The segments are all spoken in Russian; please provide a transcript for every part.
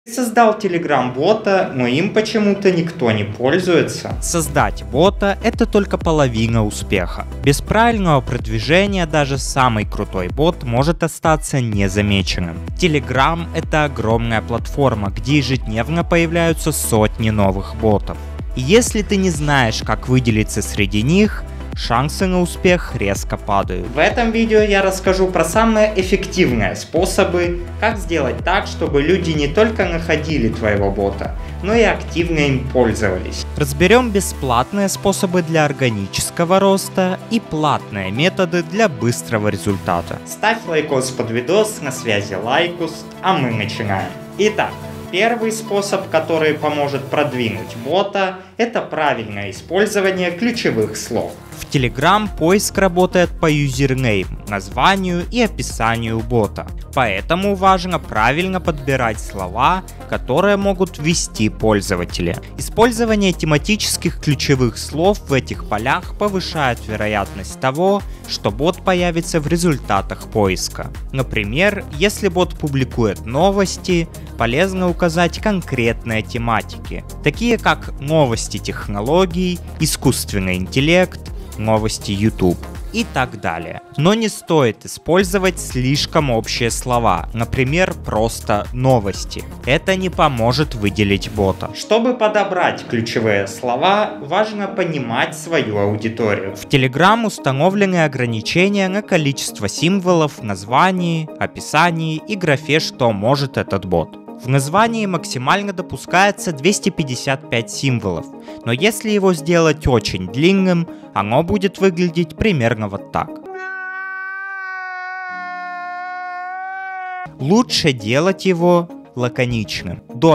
Создал Telegram-бота, но им почему-то никто не пользуется. Создать бота — это только половина успеха. Без правильного продвижения даже самый крутой бот может остаться незамеченным. Telegram — это огромная платформа, где ежедневно появляются сотни новых ботов. И если ты не знаешь, как выделиться среди них, шансы на успех резко падают. В этом видео я расскажу про самые эффективные способы, как сделать так, чтобы люди не только находили твоего бота, но и активно им пользовались. Разберем бесплатные способы для органического роста и платные методы для быстрого результата. Ставь лайкос под видос, на связи Лайкус, а мы начинаем. Итак, первый способ, который поможет продвинуть бота, это правильное использование ключевых слов. В Telegram поиск работает по юзернейм, названию и описанию бота. Поэтому важно правильно подбирать слова, которые могут ввести пользователи. Использование тематических ключевых слов в этих полях повышает вероятность того, что бот появится в результатах поиска. Например, если бот публикует новости, полезно указать конкретные тематики, такие как новости технологий, искусственный интеллект, новости YouTube и так далее. Но не стоит использовать слишком общие слова, например, просто новости. Это не поможет выделить бота. Чтобы подобрать ключевые слова, важно понимать свою аудиторию. В Telegram установлены ограничения на количество символов в названии, описании и графе, что может этот бот. В названии максимально допускается 255 символов, но если его сделать очень длинным, оно будет выглядеть примерно вот так. Лучше делать его лаконичным, до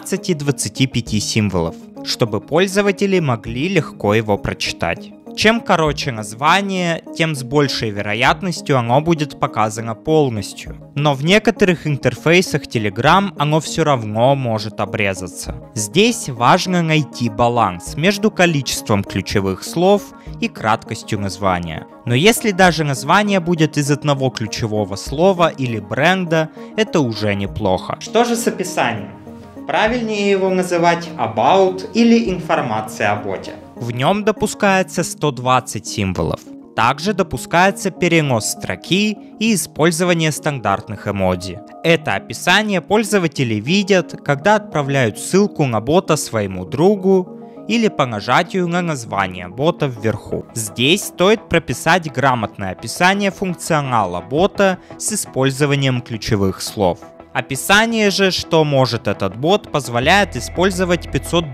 15-25 символов, чтобы пользователи могли легко его прочитать. Чем короче название, тем с большей вероятностью оно будет показано полностью. Но в некоторых интерфейсах Telegram оно все равно может обрезаться. Здесь важно найти баланс между количеством ключевых слов и краткостью названия. Но если даже название будет из одного ключевого слова или бренда, это уже неплохо. Что же с описанием? Правильнее его называть about или информация о боте. В нем допускается 120 символов. Также допускается перенос строки и использование стандартных эмодзи. Это описание пользователи видят, когда отправляют ссылку на бота своему другу или по нажатию на название бота вверху. Здесь стоит прописать грамотное описание функционала бота с использованием ключевых слов. Описание же, что может этот бот, позволяет использовать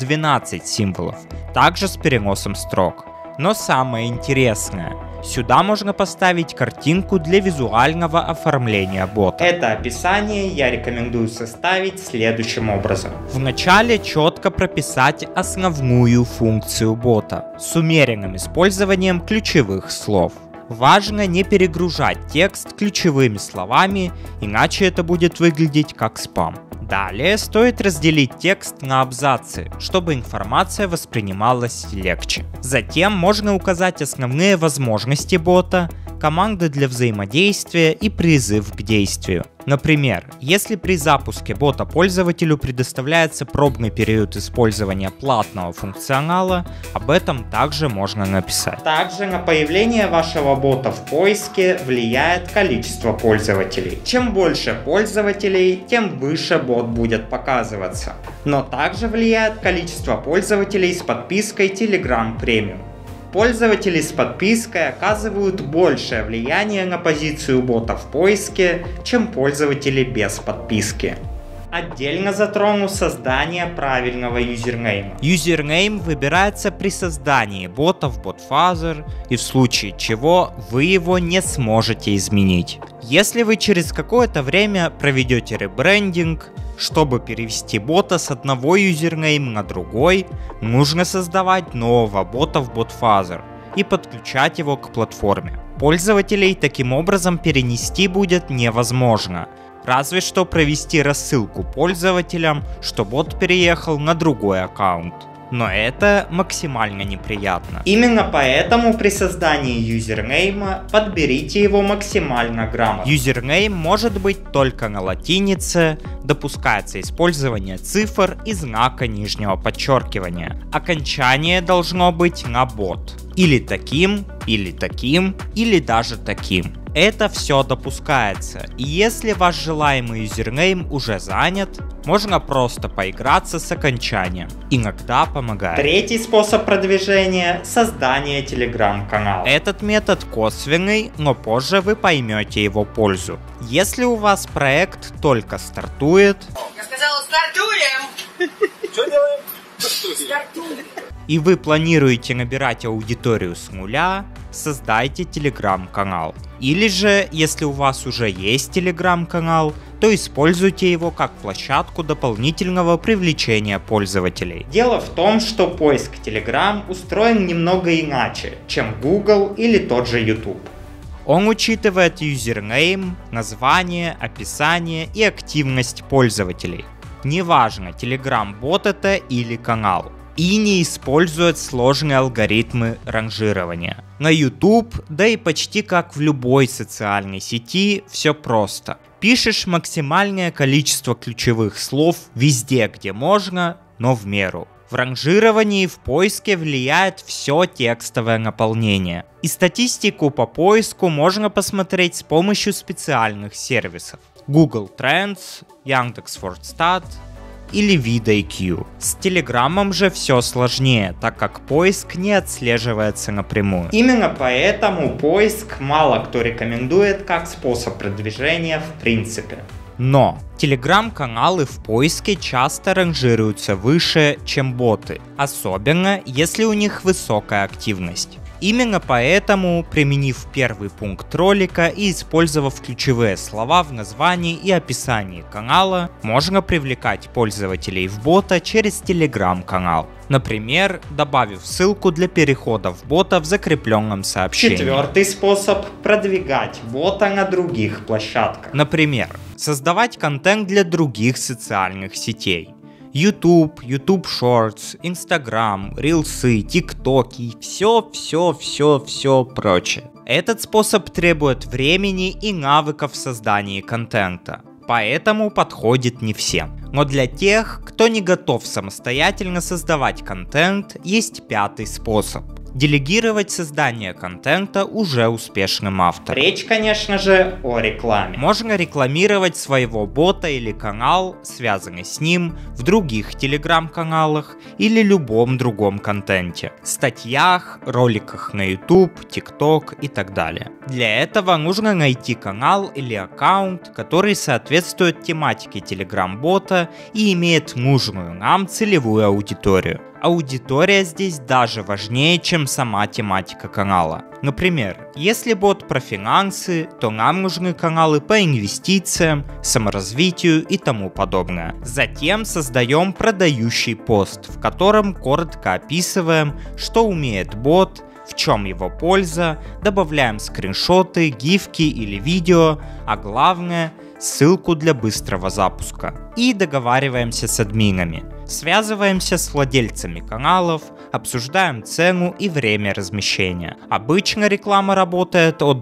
512 символов, также с переносом строк. Но самое интересное, сюда можно поставить картинку для визуального оформления бота. Это описание я рекомендую составить следующим образом. Вначале четко прописать основную функцию бота с умеренным использованием ключевых слов. Важно не перегружать текст ключевыми словами, иначе это будет выглядеть как спам. Далее стоит разделить текст на абзацы, чтобы информация воспринималась легче. Затем можно указать основные возможности бота, команды для взаимодействия и призыв к действию. Например, если при запуске бота пользователю предоставляется пробный период использования платного функционала, об этом также можно написать. Также на появление вашего бота в поиске влияет количество пользователей. Чем больше пользователей, тем выше бот будет показываться. Но также влияет количество пользователей с подпиской Telegram Premium. Пользователи с подпиской оказывают большее влияние на позицию бота в поиске, чем пользователи без подписки. Отдельно затрону создание правильного юзернейма. Юзернейм выбирается при создании бота в BotFuzzer, и в случае чего вы его не сможете изменить. Если вы через какое-то время проведете ребрендинг, чтобы перевести бота с одного юзернейма на другой, нужно создавать нового бота в BotFuzzer и подключать его к платформе. Пользователей таким образом перенести будет невозможно, разве что провести рассылку пользователям, что бот переехал на другой аккаунт. Но это максимально неприятно. Именно поэтому при создании юзернейма подберите его максимально грамотно. Юзернейм может быть только на латинице, допускается использование цифр и знака нижнего подчеркивания. Окончание должно быть на бот. Или таким, или таким, или даже таким. Это все допускается, и если ваш желаемый юзернейм уже занят, можно просто поиграться с окончанием. Иногда помогает. Третий способ продвижения – создание телеграм-канала. Этот метод косвенный, но позже вы поймете его пользу. Если у вас проект только стартует, я сказала, стартуем! Что делаем? Стартуем! И вы планируете набирать аудиторию с нуля, создайте телеграм-канал. Или же, если у вас уже есть телеграм-канал, то используйте его как площадку дополнительного привлечения пользователей. Дело в том, что поиск Telegram устроен немного иначе, чем Google или тот же YouTube. Он учитывает юзернейм, название, описание и активность пользователей. Неважно, Telegram-бот это или канал. И не использует сложные алгоритмы ранжирования. На YouTube, да и почти как в любой социальной сети, все просто. Пишешь максимальное количество ключевых слов везде, где можно, но в меру. В ранжировании в поиске влияет все текстовое наполнение. И статистику по поиску можно посмотреть с помощью специальных сервисов. Google Trends, Яндекс.Вордстат или VidIQ. С Телеграмом же все сложнее, так как поиск не отслеживается напрямую. Именно поэтому поиск мало кто рекомендует как способ продвижения в принципе. Но телеграм-каналы в поиске часто ранжируются выше, чем боты, особенно если у них высокая активность. Именно поэтому, применив первый пункт ролика и использовав ключевые слова в названии и описании канала, можно привлекать пользователей в бота через телеграм-канал. Например, добавив ссылку для перехода в бота в закрепленном сообщении. Четвертый способ – продвигать бота на других площадках. Например, создавать контент для других социальных сетей. YouTube, YouTube Shorts, Instagram, Рилсы, ТикТоки и все прочее. Этот способ требует времени и навыков в создании контента, поэтому подходит не всем. Но для тех, кто не готов самостоятельно создавать контент, есть пятый способ. Делегировать создание контента уже успешным авторам. Речь, конечно же, о рекламе. Можно рекламировать своего бота или канал, связанный с ним, в других телеграм-каналах или любом другом контенте. Статьях, роликах на YouTube, TikTok и так далее. Для этого нужно найти канал или аккаунт, который соответствует тематике телеграм-бота и имеет нужную нам целевую аудиторию. Аудитория здесь даже важнее, чем сама тематика канала. Например, если бот про финансы, то нам нужны каналы по инвестициям, саморазвитию и тому подобное. Затем создаем продающий пост, в котором коротко описываем, что умеет бот, в чем его польза, добавляем скриншоты, гифки или видео, а главное – ссылку для быстрого запуска. И договариваемся с админами. Связываемся с владельцами каналов, обсуждаем цену и время размещения. Обычно реклама работает от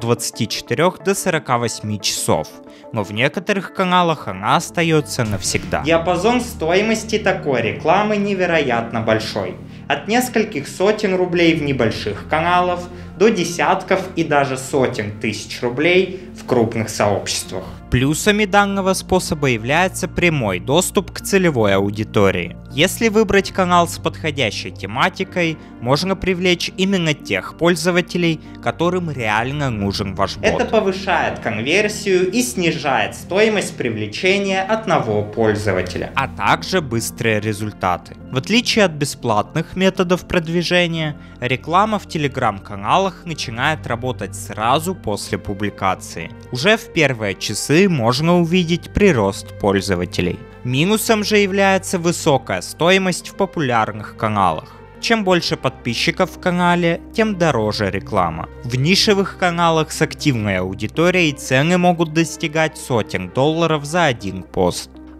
24 до 48 часов, но в некоторых каналах она остается навсегда. Диапазон стоимости такой рекламы невероятно большой. От нескольких сотен рублей в небольших каналах до десятков и даже сотен тысяч рублей в крупных сообществах. Плюсами данного способа является прямой доступ к целевой аудитории. Если выбрать канал с подходящей тематикой, можно привлечь именно тех пользователей, которым реально нужен ваш бот. Это повышает конверсию и снижает стоимость привлечения одного пользователя. А также быстрые результаты. В отличие от бесплатных методов продвижения, реклама в телеграм-каналах начинает работать сразу после публикации. Уже в первые часы можно увидеть прирост пользователей. Минусом же является высокая стоимость в популярных каналах. Чем больше подписчиков в канале, тем дороже реклама. В нишевых каналах с активной аудиторией цены могут достигать сотен долларов за один пост.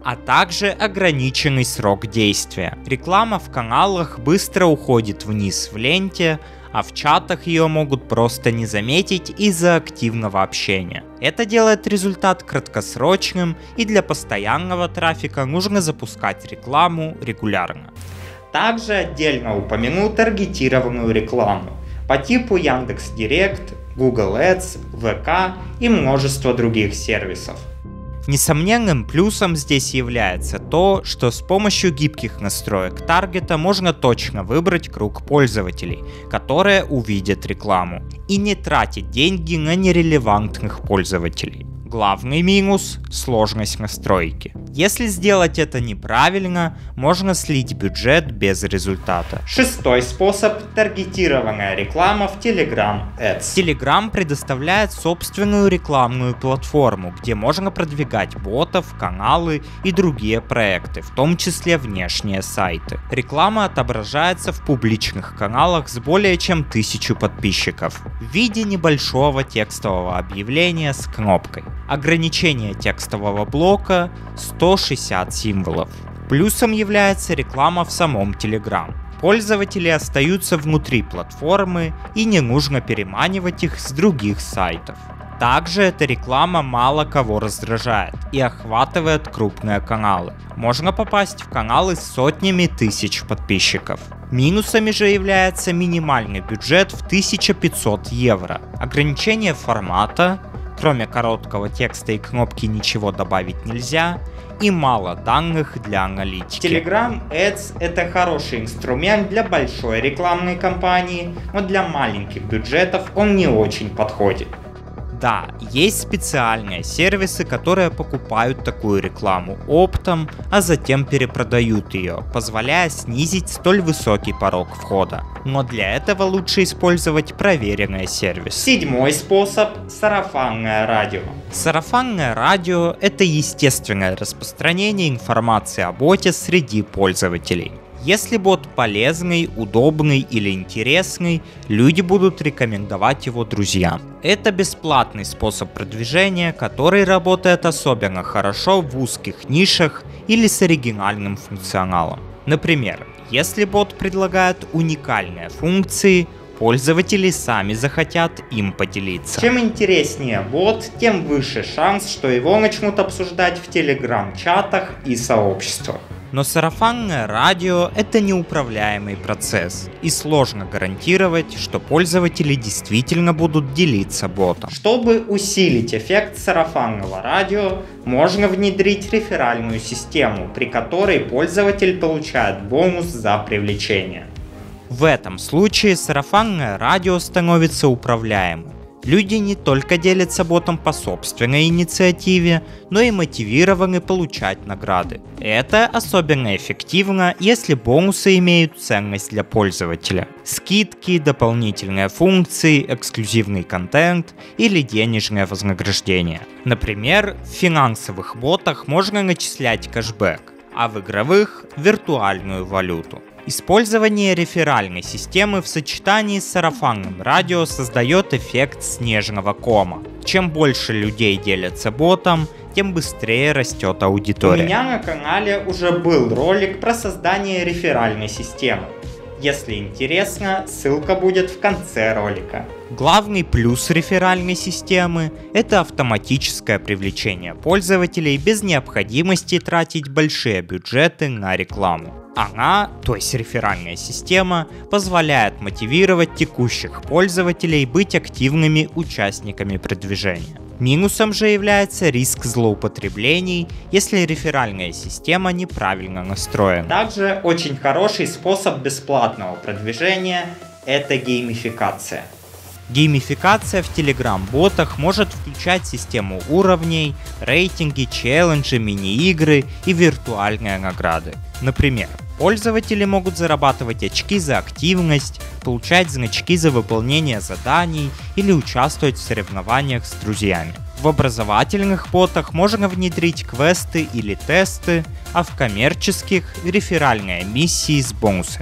а также ограниченный срок действия. Реклама в каналах быстро уходит вниз в ленте, а в чатах ее могут просто не заметить из-за активного общения. Это делает результат краткосрочным, и для постоянного трафика нужно запускать рекламу регулярно. Также отдельно упомяну таргетированную рекламу по типу Яндекс.Директ, Google Ads, ВК и множество других сервисов. Несомненным плюсом здесь является то, что с помощью гибких настроек таргета можно точно выбрать круг пользователей, которые увидят рекламу, и не тратить деньги на нерелевантных пользователей. Главный минус – сложность настройки. Если сделать это неправильно, можно слить бюджет без результата. Шестой способ – таргетированная реклама в Telegram Ads. Telegram предоставляет собственную рекламную платформу, где можно продвигать ботов, каналы и другие проекты, в том числе внешние сайты. Реклама отображается в публичных каналах с более чем 1000 подписчиков в виде небольшого текстового объявления с кнопкой. Ограничение текстового блока — 160 символов. Плюсом является реклама в самом Telegram. Пользователи остаются внутри платформы, и не нужно переманивать их с других сайтов. Также эта реклама мало кого раздражает и охватывает крупные каналы. Можно попасть в каналы с сотнями тысяч подписчиков. Минусами же является минимальный бюджет в 1500 евро, ограничение формата, кроме короткого текста и кнопки ничего добавить нельзя, и мало данных для аналитики. Telegram Ads — это хороший инструмент для большой рекламной кампании, но для маленьких бюджетов он не очень подходит. Да, есть специальные сервисы, которые покупают такую рекламу оптом, а затем перепродают ее, позволяя снизить столь высокий порог входа. Но для этого лучше использовать проверенные сервисы. Седьмой способ – сарафанное радио. Сарафанное радио – это естественное распространение информации о боте среди пользователей. Если бот полезный, удобный или интересный, люди будут рекомендовать его друзьям. Это бесплатный способ продвижения, который работает особенно хорошо в узких нишах или с оригинальным функционалом. Например, если бот предлагает уникальные функции, пользователи сами захотят им поделиться. Чем интереснее бот, тем выше шанс, что его начнут обсуждать в телеграм-чатах и сообществах. Но сарафанное радио — это неуправляемый процесс, и сложно гарантировать, что пользователи действительно будут делиться ботом. Чтобы усилить эффект сарафанного радио, можно внедрить реферальную систему, при которой пользователь получает бонус за привлечение. В этом случае сарафанное радио становится управляемым. Люди не только делятся ботом по собственной инициативе, но и мотивированы получать награды. Это особенно эффективно, если бонусы имеют ценность для пользователя. Скидки, дополнительные функции, эксклюзивный контент или денежное вознаграждение. Например, в финансовых ботах можно начислять кэшбэк, а в игровых – виртуальную валюту. Использование реферальной системы в сочетании с сарафанным радио создает эффект снежного кома. Чем больше людей делятся ботом, тем быстрее растет аудитория. У меня на канале уже был ролик про создание реферальной системы. Если интересно, ссылка будет в конце ролика. Главный плюс реферальной системы – это автоматическое привлечение пользователей без необходимости тратить большие бюджеты на рекламу. Она, то есть реферальная система, позволяет мотивировать текущих пользователей быть активными участниками продвижения. Минусом же является риск злоупотреблений, если реферальная система неправильно настроена. Также очень хороший способ бесплатного продвижения – это геймификация. Геймификация в Telegram-ботах может включать систему уровней, рейтинги, челленджи, мини-игры и виртуальные награды. Например, пользователи могут зарабатывать очки за активность, получать значки за выполнение заданий или участвовать в соревнованиях с друзьями. В образовательных ботах можно внедрить квесты или тесты, а в коммерческих – реферальные миссии с бонусами.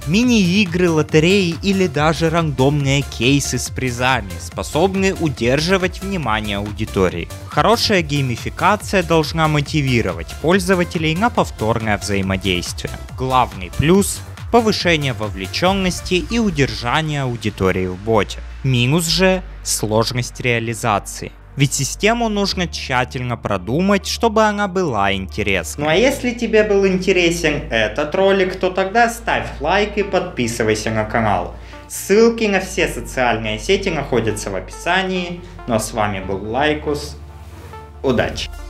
Мини-игры, лотереи или даже рандомные кейсы с призами способны удерживать внимание аудитории. Хорошая геймификация должна мотивировать пользователей на повторное взаимодействие. Главный плюс – повышение вовлеченности и удержание аудитории в боте. Минус же – сложность реализации. Ведь систему нужно тщательно продумать, чтобы она была интересной. Ну а если тебе был интересен этот ролик, то тогда ставь лайк и подписывайся на канал. Ссылки на все социальные сети находятся в описании. Ну а с вами был Лайкус. Удачи!